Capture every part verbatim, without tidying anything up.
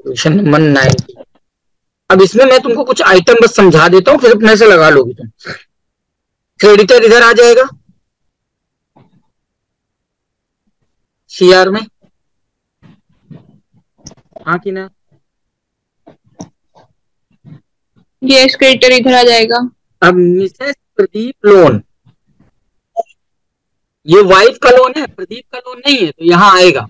Question number ninety. अब इसमें मैं तुमको कुछ आइटम बस समझा देता हूँ, फिर अपने से लगा लोगी तुम। क्रेडिटर इधर आ जाएगा सीआर में, हाँ कि ना? यस, क्रेडिटर इधर आ जाएगा। अब मिसेस प्रदीप लोन, ये वाइफ का लोन है, प्रदीप का लोन नहीं है, तो यहाँ आएगा।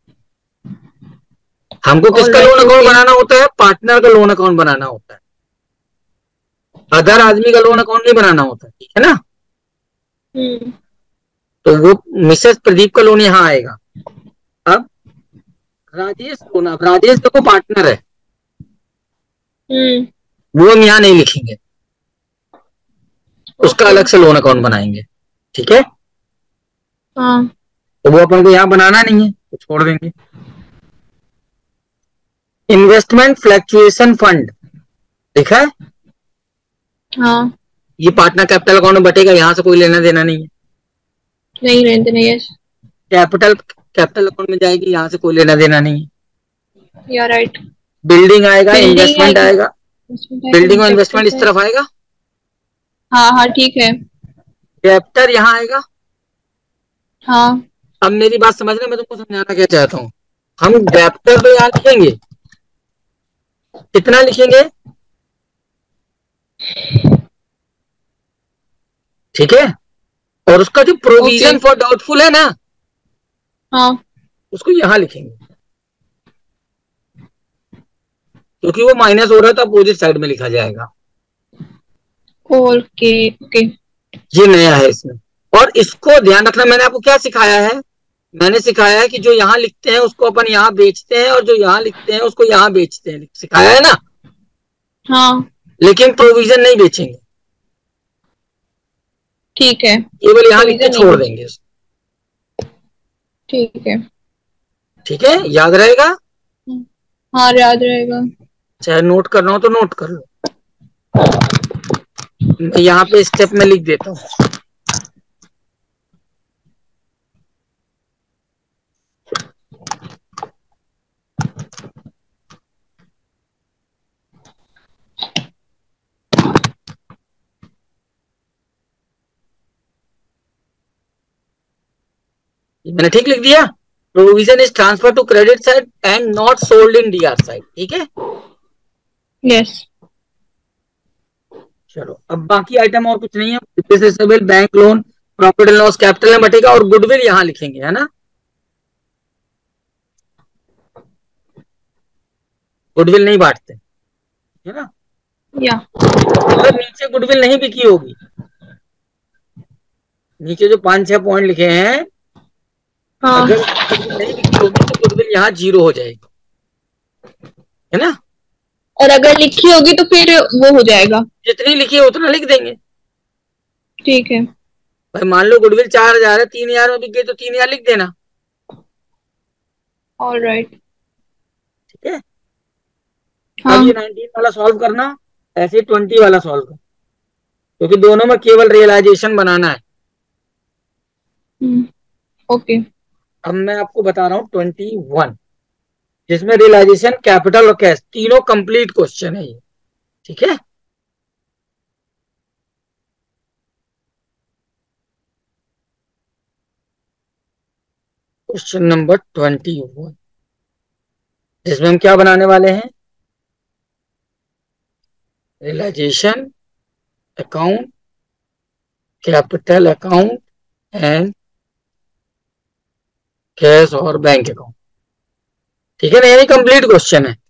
हमको किसका लोन ऑलराइट, अकाउंट ओके। बनाना होता है? पार्टनर का लोन अकाउंट बनाना होता है, अदर हाँ। आदमी का लोन अकाउंट नहीं बनाना होता, ठीक है ना? हम्म। तो वो मिसेस प्रदीप का लोन यहाँ आएगा। अब राजेश लोन, अब राजेश देखो पार्टनर है, हम्म। वो हम यहाँ नहीं लिखेंगे, उसका ओके। अलग से लोन अकाउंट बनाएंगे, ठीक है? हाँ। तो वो अपन को यहाँ बनाना नहीं है, तो छोड़ देंगे। इन्वेस्टमेंट फ्लक्चुएशन फंड लिखा है, हाँ। ये पार्टनर कैपिटल अकाउंट में बटेगा, यहाँ से कोई लेना देना नहीं है। नहीं रहते नहीं, यस। कैपिटल कैपिटल अकाउंट में जाएगी, यहाँ से कोई लेना देना नहीं है। या राइट। बिल्डिंग आएगा, बिल्डिंग इन्वेस्टमेंट आएगी, आएगा, इन्वेस्टमेंट आएगा, बिल्डिंग और इन्वेस्टमेंट डेप्टर्स इस तरफ आएगा। आएगा। हाँ हाँ, ठीक है। डेप्टर यहाँ आएगा। हाँ। अब मेरी बात समझना, मैं तुमको समझाना क्या चाहता हूँ। हम डेप्टर तो यहाँ लिखेंगे, कितना लिखेंगे? ठीक है। और उसका जो ओके। प्रोविजन फॉर डाउटफुल है ना, हाँ। उसको यहाँ लिखेंगे, क्योंकि वो माइनस हो रहा है तो अपोजिट साइड में लिखा जाएगा। Okay okay. ये नया है इसमें। और इसको ध्यान रखना, मैंने आपको क्या सिखाया है? मैंने सिखाया है कि जो यहाँ लिखते हैं उसको अपन यहाँ बेचते हैं, और जो यहाँ लिखते हैं उसको यहाँ बेचते हैं, सिखाया है ना? हाँ। लेकिन प्रोविजन नहीं बेचेंगे, ठीक है। केवल यहाँ लिख के प्रोविजन नहीं छोड़ बेचे। देंगे। ठीक है। ठीक है, याद रहेगा? हाँ, याद रहेगा। चाहे नोट करना हो तो नोट कर लो, मैं यहाँ पे स्टेप में लिख देता हूँ। मैंने ठीक लिख दिया। Provision is transfer to credit side and not sold in DR side, ठीक है? यस। चलो, अब बाकी आइटम और कुछ नहीं है। Bank loan, profit and loss capital में बटेगा, और गुडविल यहाँ लिखेंगे, है ना? गुडविल नहीं बांटते, है ना? या। अगर नीचे गुडविल नहीं बिकी होगी, नीचे जो पांच छह पॉइंट लिखे हैं, हाँ। अगर गुडविल नहीं बिकी होगी तो गुडविल यहाँ जीरो हो जाएगी, है ना? और अगर लिखी होगी तो फिर वो हो जाएगा। जितनी लिखी है उतना लिख देंगे। ठीक है। भाई मान लो गुडविल चार हजार है, तीन हजार में बिक गई तो तीन हजार लिख देना, ऑल राइट। ठीक है? अब ये हाँ। नाइनटीन वाला सॉल्व करना, ऐसे ट्वेंटी वाला सॉल्व करना, क्योंकि दोनों में केवल रियलाइजेशन बनाना है। हम्म। ओके। अब मैं आपको बता रहा हूँ ट्वेंटी वन, जिसमें रियलाइजेशन, कैपिटल और कैश तीनों कंप्लीट क्वेश्चन है ये, ठीक है? क्वेश्चन नंबर ट्वेंटी वन, जिसमें हम क्या बनाने वाले हैं? Realisation account, capital account and cash और बैंक अकाउंट, ठीक है ना? यानी कंप्लीट क्वेश्चन है,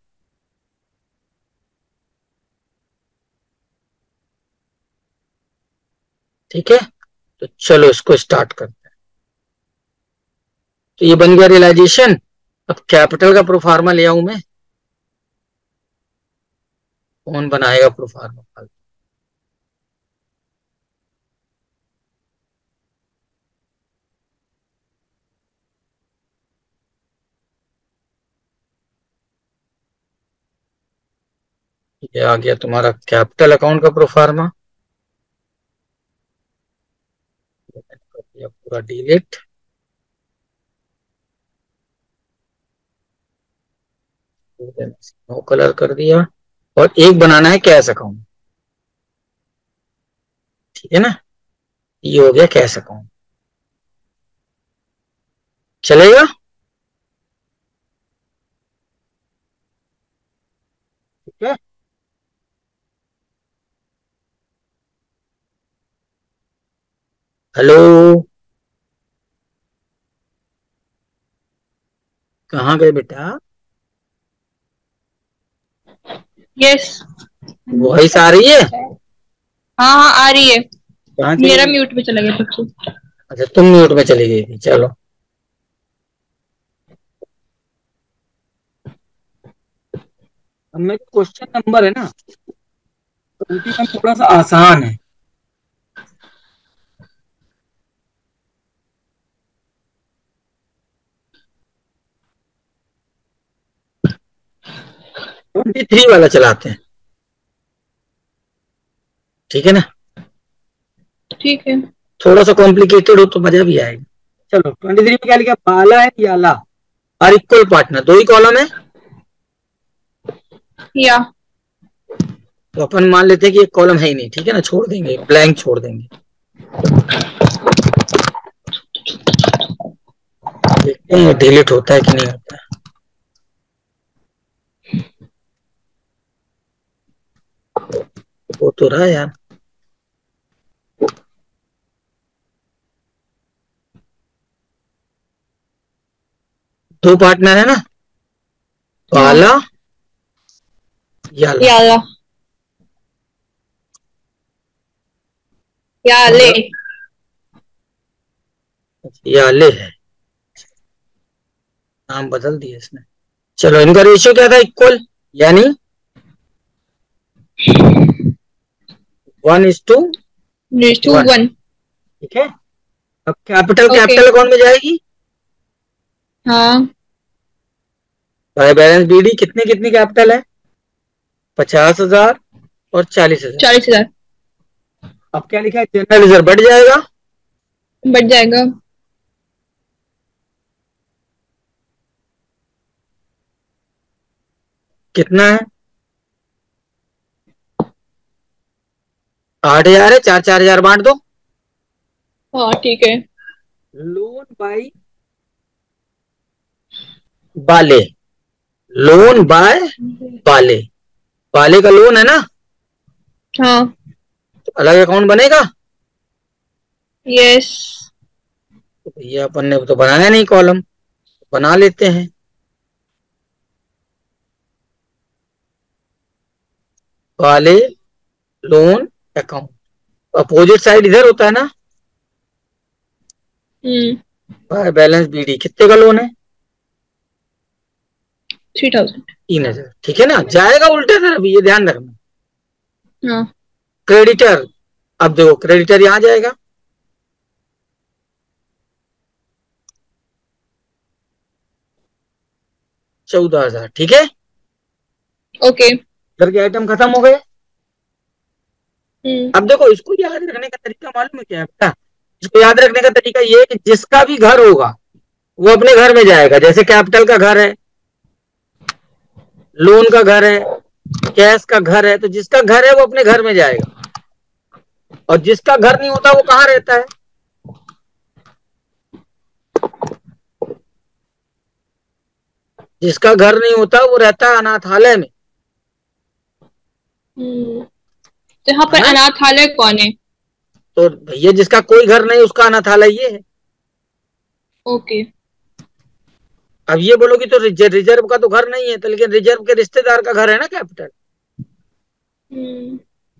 ठीक है? तो चलो इसको स्टार्ट करते हैं। तो ये बन गया रियलाइजेशन। अब कैपिटल का प्रोफार्मा ले आऊं मैं, कौन बनाएगा प्रोफार्मा? ये आ गया तुम्हारा कैपिटल अकाउंट का प्रोफार्मा, कर दिया पूरा डिलीट। नो कलर कर दिया। और एक बनाना है कैश अकाउंट, ठीक है ना, ये हो गया कैश अकाउंट। चलेगा? ठीक है। हेलो, कहाँ गए बेटा? यस। वॉइस आ रही है? हाँ हाँ आ रही है। कहाँ चली मेरा गई? म्यूट पे चला गया सबसे। अच्छा, तुम म्यूट में चली गई थी, चलो। अब में क्वेश्चन नंबर है ना, ट्वेंटी में थोड़ा सा आसान है। ट्वेंटी थ्री वाला चलाते हैं, ठीक है ना। ठीक है। थोड़ा सा कॉम्प्लिकेटेड हो तो मजा भी आएगा। चलो, ट्वेंटी थ्री में क्या लिखा? बाला है याला और इक्वल पार्टनर, दो ही कॉलम है। या तो अपन मान लेते हैं कि एक कॉलम है ही नहीं, ठीक है ना, छोड़ देंगे, ब्लैंक छोड़ देंगे। देखते हैं डिलीट होता है कि नहीं होता है। वो तो रहा यार। दो पार्टनर है ना, बाला याला। याला याले याले है, नाम बदल दिया इसने। चलो, इनका रेशियो क्या था? इक्वल, यानी one is to two one, one. ठीक है। अब कैपिटल ओके। कैपिटल अकाउंट में जाएगी। हाँ बाय बैलेंस बीडी कितने कितनी कैपिटल है? पचास हजार और चालीस हजार। चालीस हजार। अब क्या लिखा है? जनरल रिजर्व बढ़ जाएगा। बढ़ जाएगा। कितना है? आठ हजार है, चार चार हजार बांट दो। हाँ ठीक है। Loan by Bale, loan by Bale, Bale का लोन है ना, हाँ। तो अलग अकाउंट बनेगा। यस। तो भैया अपन ने तो बनाया नहीं कॉलम, बना लेते हैं। बाले लोन अकाउंट, अपोजिट साइड इधर होता है ना। हम्म। बाय बैलेंस बीडी कितने का लोन है? Three thousand. तीन हजार, ठीक है ना। जाएगा उल्टे तरफ, ये ध्यान रखना। हाँ। क्रेडिटर, अब देखो क्रेडिटर यहां जाएगा, चौदह हजार, ठीक है। ओके। इधर के आइटम खत्म हो गए। हम्म। अब देखो, इसको याद रखने का तरीका मालूम है क्या है बेटा? इसको याद रखने का तरीका ये है कि जिसका भी घर होगा वो अपने घर में जाएगा। जैसे कैपिटल का घर है, लोन का घर है, कैश का घर है, तो जिसका घर है वो अपने घर में जाएगा। और जिसका घर नहीं होता वो कहाँ रहता है? जिसका घर नहीं होता वो रहता है अनाथालय में। हम्म। तो यहाँ है पर ना? अनाथालय कौन है? तो भैया जिसका कोई घर नहीं उसका अनाथालय ये है। ओके। अब ये बोलोगी तो रिजर्व, रिजर्व का तो घर नहीं है, तो लेकिन रिजर्व के रिश्तेदार का घर है ना कैपिटल। हम्म।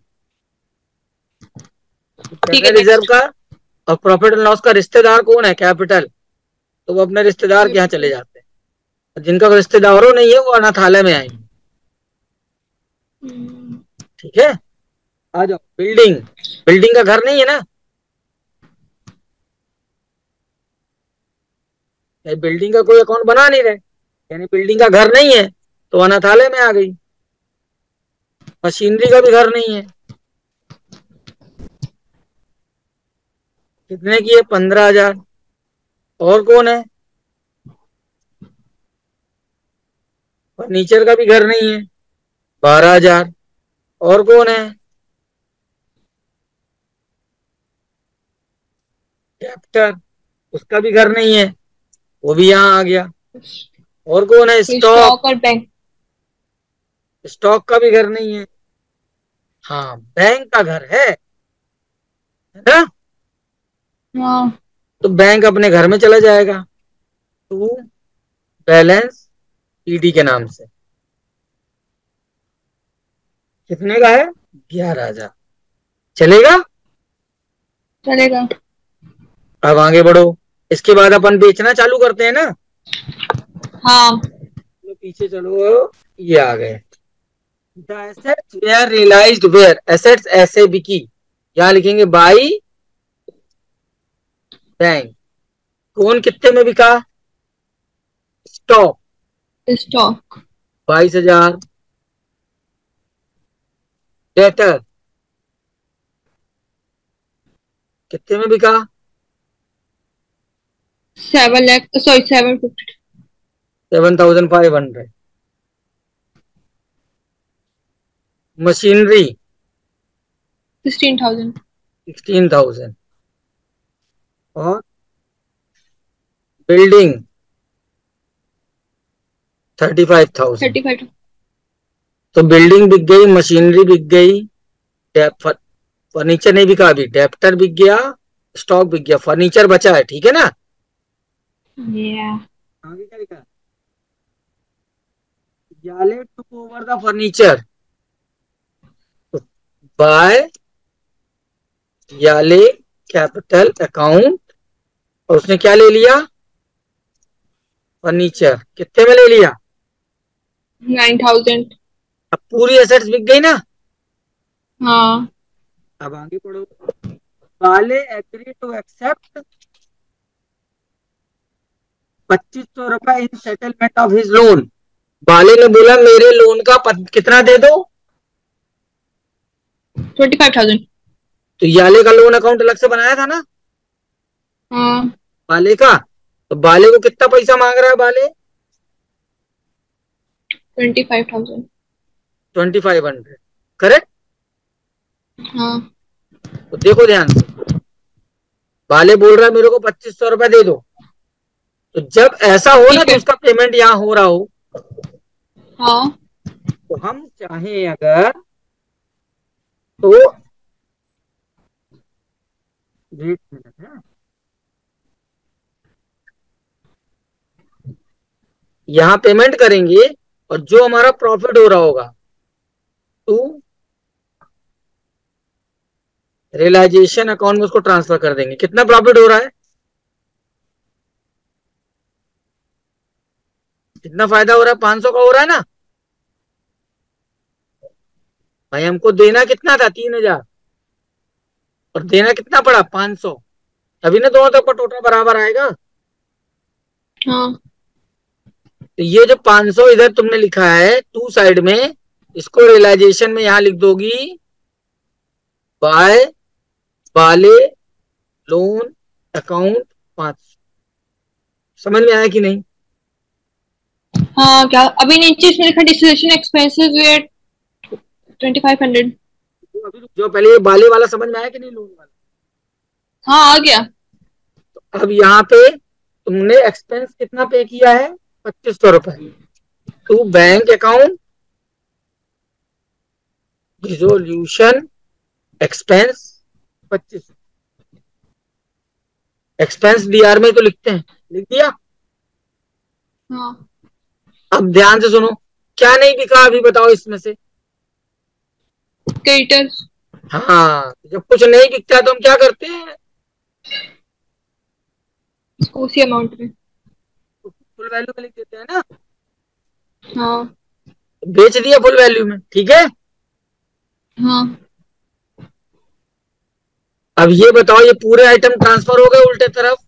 ठीक कहते है हैं रिजर्व नेक्स्ट। का और प्रॉफिट एंड लॉस का रिश्तेदार कौन है? कैपिटल। तो वो अपने रिश्तेदार के यहाँ चले जाते हैं। जिनका रिश्तेदारों नहीं है वो अनाथालय में आएंगे, हम्म। ठीक है। आ जाओ, बिल्डिंग, बिल्डिंग का घर नहीं है ना, बिल्डिंग का कोई अकाउंट बना नहीं रहे, यानी बिल्डिंग का घर नहीं है तो अनाथालय में आ गई। मशीनरी का भी घर नहीं है। कितने की है? पंद्रह हजार। और कौन है? फर्नीचर का भी घर नहीं है, बारह हजार। और कौन है? कैप्टर, उसका भी घर नहीं है, वो भी यहाँ आ गया। और कौन है? स्टॉक, स्टॉक और बैंक। स्टॉक का भी घर नहीं है। हाँ, बैंक का घर है है ना? हाँ। तो बैंक अपने घर में चला जाएगा, टू बैलेंस ईडी के नाम से। कितने का है? ग्यारह हजार। चलेगा? चलेगा। अब आगे बढ़ो। इसके बाद अपन बेचना चालू करते हैं ना। हाँ। तो पीछे चलो, ये आ गए। The assets were realised were, assets ऐसे बिकी, यहाँ लिखेंगे बाई बैंक। कौन कितने में बिका? Stock stock. बाईस हजार। डेटर कितने में बिका? Seven lakh sorry seven fifty. Seven thousand five hundred. Machinery sixteen thousand. Sixteen thousand. और building thirty five thousand. Thirty five. तो बिल्डिंग बिक गई, मशीनरी बिक गई, फर्नीचर नहीं बिका अभी, डेप्टर बिक गया, स्टॉक बिक गया, फर्नीचर बचा है। ठीक है ना? या। आगे क्या लिखा? Yale took over the furniture by Yale capital account. और उसने क्या ले लिया? फर्नीचर। कितने में ले लिया? Nine thousand. अब पूरी एसेट्स बिक गई ना। हाँ। अब आगे पढ़ो। बाले एग्री टू एक्सेप्ट पच्चीस सौ रुपए in settlement of his loan. Bale ने बोला मेरे लोन का पत, कितना दे दो? Twenty five thousand. तो याले का लोन अकाउंट अलग से बनाया था ना, हाँ। बाले का। तो बाले को कितना पैसा मांग रहा है Bale? Twenty five thousand. Twenty five hundred. Correct? हाँ। तो देखो ध्यान से, बाले बोल रहा है मेरे को पच्चीस सौ रुपए दे दो। तो जब ऐसा हो ना ठीक कि है। उसका पेमेंट यहाँ हो रहा हो, हाँ। तो हम चाहें अगर, तो वेट मिनट है, यहाँ पेमेंट करेंगे और जो हमारा प्रॉफिट हो रहा होगा टू रियलाइजेशन अकाउंट में उसको ट्रांसफर कर देंगे। कितना प्रॉफिट हो रहा है? कितना फायदा हो रहा है? पांच सौ का हो रहा है ना भाई। हमको देना कितना था? तीन हजार। और देना कितना पड़ा? पांच सौ। अभी ना दोनों तरफ का टोटल बराबर आएगा। हाँ। तो ये जो पांच सौ इधर तुमने लिखा है टू साइड में, इसको रियलाइजेशन में यहां लिख दोगी बाय वाले लोन अकाउंट पांच। समझ में आया कि नहीं? हाँ क्या अभी नीचे इसमें लिखा distribution expenses were twenty five hundred. तो अभी रुक जाओ, पहले ये बाले वाला समझ में आया कि नहीं, लोन वाला? हाँ आ गया। तो अब यहाँ पे तुमने एक्सपेंस कितना पे किया है? पच्चीस सौ रुपए। To bank account resolution expense पच्चीस। एक्सपेंस डीआर में तो लिखते हैं, लिख दिया। हाँ। अब ध्यान से सुनो, क्या नहीं बिका अभी बताओ इसमें से? क्रेडिटर्स। हाँ, जब कुछ नहीं बिकता तो हम क्या करते हैं? उसी अमाउंट में। फुल वैल्यू में लिख देते हैं ना। हाँ। बेच दिया फुल वैल्यू में। ठीक है? हाँ। अब ये बताओ, ये पूरे आइटम ट्रांसफर हो गए उल्टे तरफ?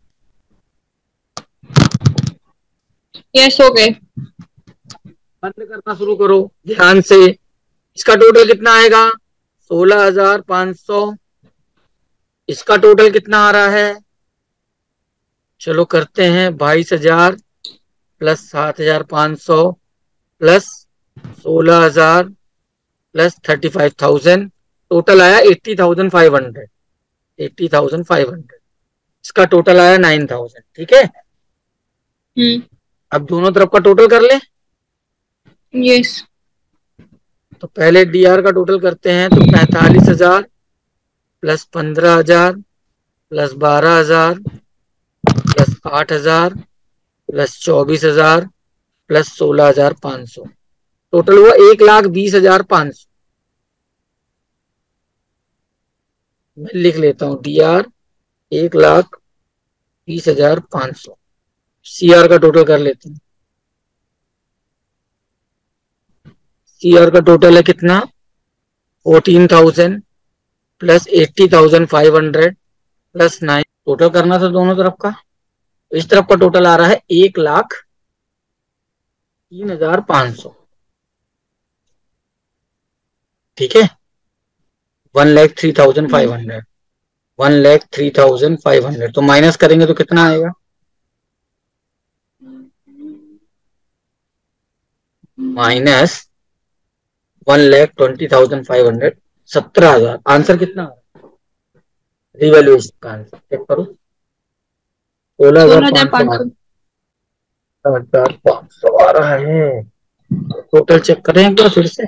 यस हो गए। बंद करना शुरू करो ध्यान से। इसका टोटल कितना आएगा? सोलह हजार पांच सौ। इसका टोटल कितना आ रहा है? चलो करते हैं, बाईस हजार प्लस सात हजार पांच सौ प्लस सोलह हजार plus thirty five thousand, total आया eighty thousand five hundred, eighty thousand five hundred, इसका टोटल आया नाइन थाउजेंड। ठीक है, हम्म। अब दोनों तरफ का टोटल कर ले। यस। तो पहले डी आर का टोटल करते हैं, तो पैंतालीस हजार प्लस पंद्रह हजार प्लस बारह हजार प्लस आठ हजार प्लस चौबीस हजार प्लस सोलह हजार पांच सौ, टोटल हुआ एक लाख बीस हजार पांच सौ। मैं लिख लेता हूं डी आर एक लाख बीस हजार पांच सौ। सी आर का टोटल कर लेते हैं। सी आर का टोटल है कितना, fourteen thousand plus eighty thousand five hundred plus nine, total करना था दोनों तरफ का। इस तरफ का टोटल आ रहा है एक लाख तीन हजार पांच सौ। ठीक है, one lakh three thousand five hundred, one lakh three thousand five hundred, तो माइनस करेंगे तो कितना आएगा, minus one lakh twenty thousand five hundred, सत्रह हजार। आंसर कितना रिवैल्यूएशन का आंसर चेक करो, सोलह हजार सोलह हजार पांच पाँच सौ सौ हजार पांच सौ आ रहा है। टोटल चेक करें एक बार फिर से,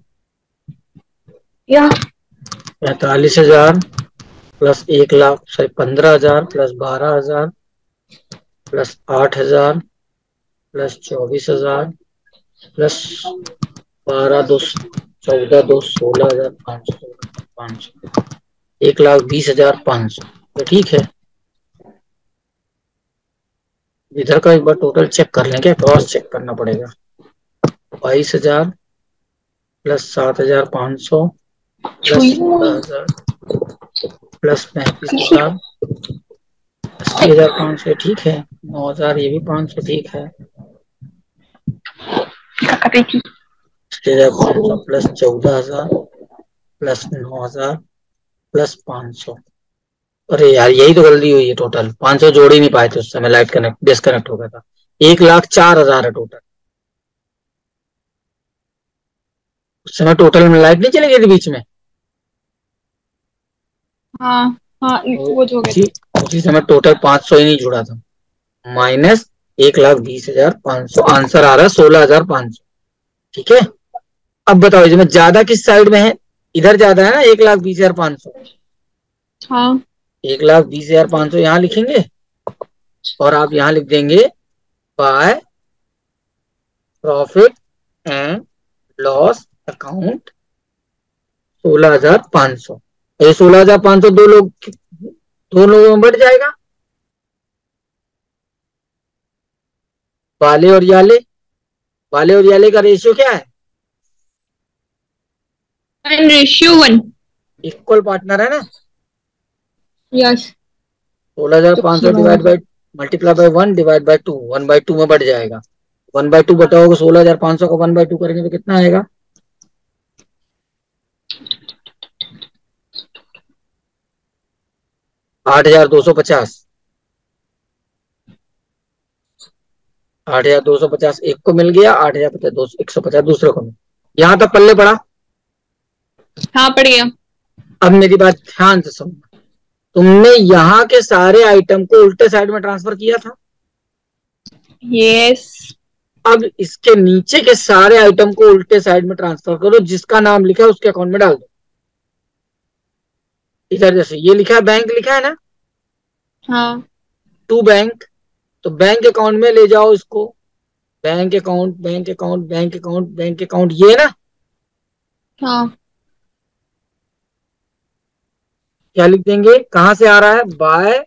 या पैंतालीस हजार प्लस एक लाख सॉरी पंद्रह हजार प्लस बारह हजार प्लस आठ हजार प्लस चौबीस हजार प्लस बारह दो चौदह दो सोलह हजार पाँच सौ, पाँच सौ एक लाख बीस हजार पाँच सौ। तो ठीक है, इधर का एक बार टोटल चेक कर लेंगे, क्रॉस चेक करना पड़ेगा। बाईस हजार प्लस सात हजार पाँच सौ प्लस सोलह हजार प्लस पैंतीस हजार अस्सी हजार पाँच सौ, ठीक है। नौ हजार ये भी पाँच सौ, ठीक है। अस्सी हजार पाँच सौ प्लस चौदह हजार प्लस नौ हजार प्लस पाँच सौ। अरे यार यही तो गलती हुई है, टोटल पाँच सौ जोड़ ही नहीं पाए थे उस समय, लाइट कनेक्ट डिस्कनेक्ट हो गया था। एक लाख चार हजार है टोटल, उस समय टोटल में लाइट नहीं चली गई थी बीच में। हाँ हाँ, तो वो जो गए उसी थे। उसी समय टोटल पाँच सौ ही नहीं जुड़ा था, माइनस एक लाख बीस हजार पाँच सौ, आंसर आ रहा है सोलह हजार पाँच सौ। ठीक है, अब बताओ इसमें ज्यादा किस साइड में है, इधर ज्यादा है ना एक लाख बीस हजार पाँच सौ। हाँ। एक लाख बीस हजार पाँच सौ यहाँ लिखेंगे और आप यहाँ लिख देंगे by profit and loss account सोलह हजार पाँच सौ। ये सोलह हजार पाँच सौ दो लोग दो लोगों में बढ़ जाएगा, वाले और याले, वाले और याले का रेशियो क्या है, रेशियो वन। इक्वल पार्टनर है ना। यस। सोलह हजार पाँच सौ divide by multiply by one divide by two, one by two में बढ़ जाएगा। वन बाई टू बताओगे, सोलह हजार पाँच सौ को वन बाई टू करेंगे तो कितना आएगा, आठ हजार दो सौ पचास। आठ हजार दो सौ पचास एक को मिल गया, आठ हजार पचास दो सौ एक सौ पचास दूसरे को मिल, यहां तक पल्ले पड़ा। हाँ पड़ गया। अब मेरी बात ध्यान से सुनना, तुमने यहाँ के सारे आइटम को उल्टे साइड में ट्रांसफर किया था। यस। अब इसके नीचे के सारे आइटम को उल्टे साइड में ट्रांसफर करो, जिसका नाम लिखा है उसके अकाउंट में डाल दो। इधर जैसे ये लिखा है बैंक लिखा है ना, हाँ। टू बैंक, तो बैंक अकाउंट में ले जाओ इसको, bank account bank account bank account bank account, ये है ना। हाँ। क्या लिख देंगे, कहां से आ रहा है, बाय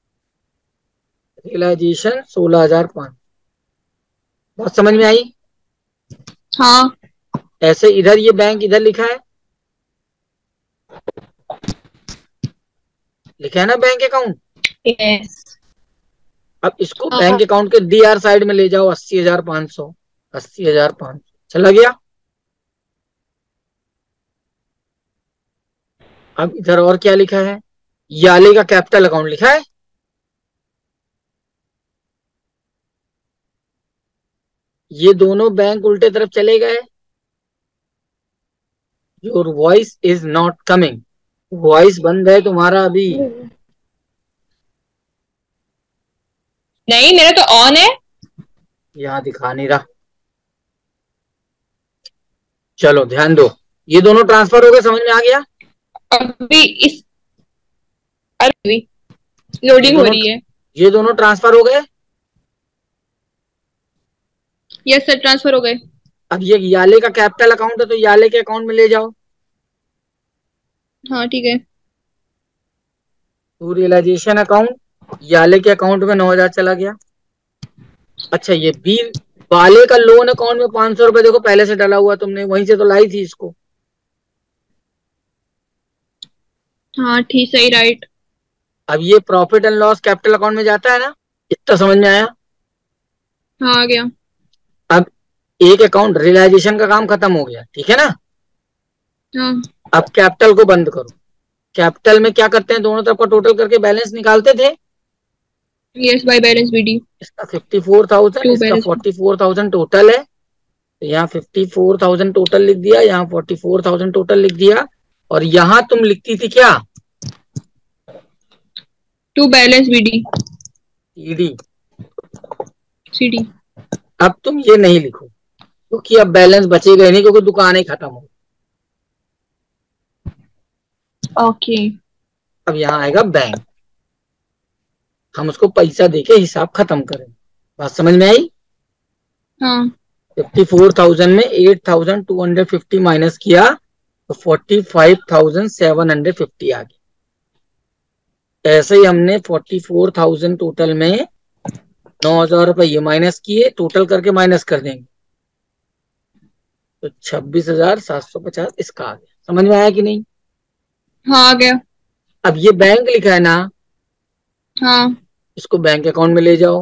रियलाइजेशन सोलह हजार पांच। बहुत समझ में आई। हाँ। ऐसे इधर ये बैंक इधर लिखा है, लिखा है ना बैंक अकाउंट। यस। अब इसको हाँ। बैंक अकाउंट के डी आर साइड में ले जाओ, अस्सी हजार पांच सौ, अस्सी हजार पांच सौ चला गया। अब इधर और क्या लिखा है, याले का कैपिटल अकाउंट लिखा है, ये दोनों बैंक उल्टे तरफ चले गए। Your voice is not coming. Voice बंद है तुम्हारा अभी। नहीं, मेरा तो ऑन है। यहाँ दिखा नहीं रहा। चलो ध्यान दो, ये दोनों ट्रांसफर हो गए, समझ में आ गया? अभी इस अभी ये लोडिंग हो दोनों रही है। ये दोनों ट्रांसफर हो गए। यस सर, ट्रांसफर हो गए। अब ये याले का कैपिटल अकाउंट है तो याले के अकाउंट में ले जाओ। हाँ ठीक है। टू रियलाइजेशन अकाउंट, याले के अकाउंट में नौ हजार चला गया। अच्छा, ये बी वाले का लोन अकाउंट में पांच सौ रुपए देखो पहले से डाला हुआ, तुमने वहीं से तो लाई थी इसको। हाँ ठीक, सही, राइट। अब ये profit and loss capital account में जाता है ना, इतना समझ में आया? हाँ, आ गया। अब एक अकाउंट रियलाइजेशन का काम खत्म हो गया, ठीक है ना? हाँ। अब कैपिटल को बंद करो। कैपिटल में क्या करते हैं, दोनों तरफ का टोटल करके बैलेंस निकालते थे। Yes, by balance BD. इसका फिफ्टी फोर थाउजेंड, टू इसका balance. Forty four thousand total है, तो यहाँ फिफ्टी फोर थाउजेंड टोटल लिख दिया, यहाँ फोर्टी फोर थाउजेंड टोटल लिख दिया। और यहाँ तुम लिखती थी क्या? To balance BD. ED. CD. अब तुम ये नहीं लिखो क्योंकि अब बैलेंस बचेगा ही नहीं, क्योंकि दुकान ही खत्म हो। ओके। अब यहाँ आएगा बैंक, हम उसको पैसा देके हिसाब खत्म करें। बात समझ में आई? हाँ। फिफ्टी फोर थाउजेंड में eight thousand two hundred fifty minus किया तो forty five thousand seven hundred fifty आ गया। ऐसे ही हमने फोर्टी फोर थाउजेंड टोटल में नौ हजार रुपए ये माइनस किए, टोटल करके माइनस कर देंगे तो छब्बीस हजार सात सौ पचास इसका आ गया। समझ में आया कि नहीं? हाँ, आ गया। अब ये बैंक लिखा है ना, हाँ। इसको बैंक अकाउंट में ले जाओ।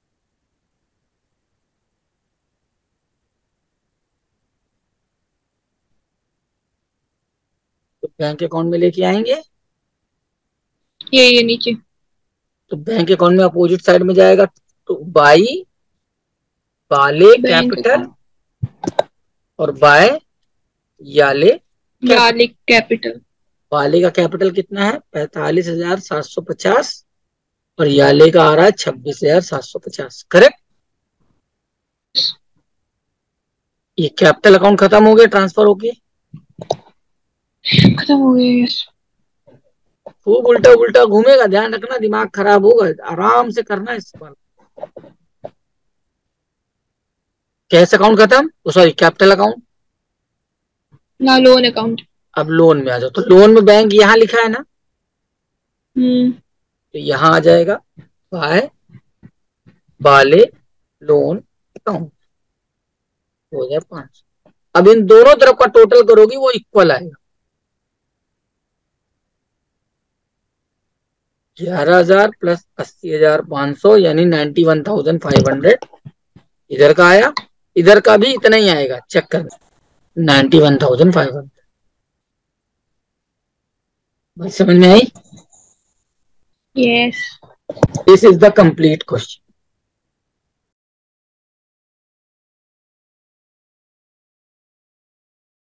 तो बैंक अकाउंट में लेके आएंगे, ये ये नीचे। तो बैंक अकाउंट में अपोजिट साइड में जाएगा तो बाई वाले बैंक कैपिटल अकाउंट। और बाय याले कैपिटल। यालिक कैपिटल। वाले का कैपिटल कितना है? पैंतालीस हजार सात सौ पचास और याले का आ रहा है छब्बीस हजार सात सौ पचास। करेक्ट? ये कैपिटल अकाउंट खत्म हो गया ट्रांसफर होके। खत्म हो गया। यस। खूब उल्टा उल्टा घूमेगा, ध्यान रखना, दिमाग खराब होगा, आराम से करना इस पर। कैश अकाउंट खत्म, सॉरी कैपिटल अकाउंट। ना लोन अकाउंट। अब लोन में आ जाओ, तो लोन में बैंक यहाँ लिखा है ना, हम्म। तो यहाँ आ जाएगा बाय वाले लोन अकाउंट दो हजार पांच। अब इन दोनों तरफ का टोटल करोगी वो इक्वल आएगा, ग्यारह हजार प्लस अस्सी हजार पांच सौ यानी ninety one thousand five hundred इधर का आया, इधर का भी इतना ही आएगा, चेक कर, ninety one thousand five hundred. समझ में आई? Yes. This is the complete question.